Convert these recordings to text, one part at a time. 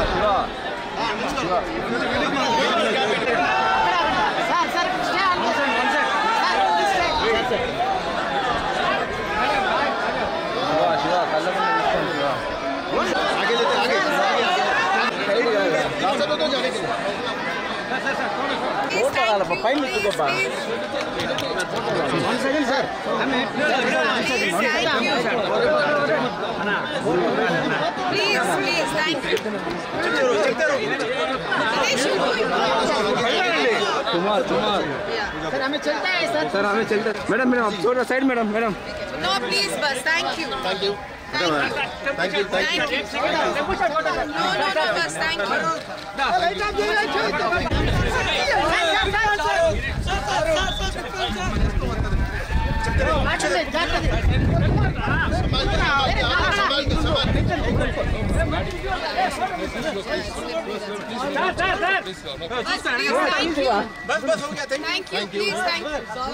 sir हमें चलते madam madam आप थोड़ा side madam madam no please बस thank you thank you thank you thank you no बस थैंक यू बस हो गया थैंक यू प्लीज थैंक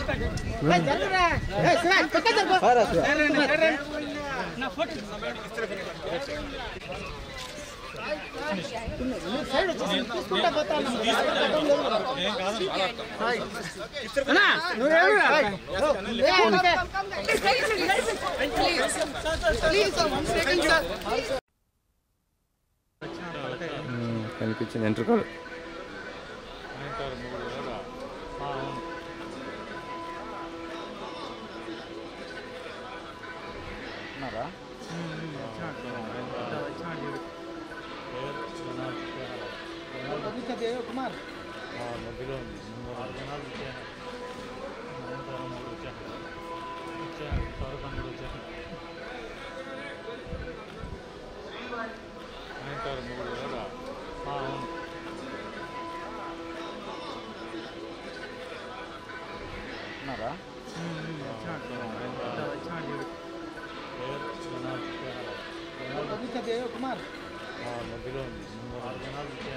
కనిపించింది ఎంట్రకల్ కుమార్ కుమార్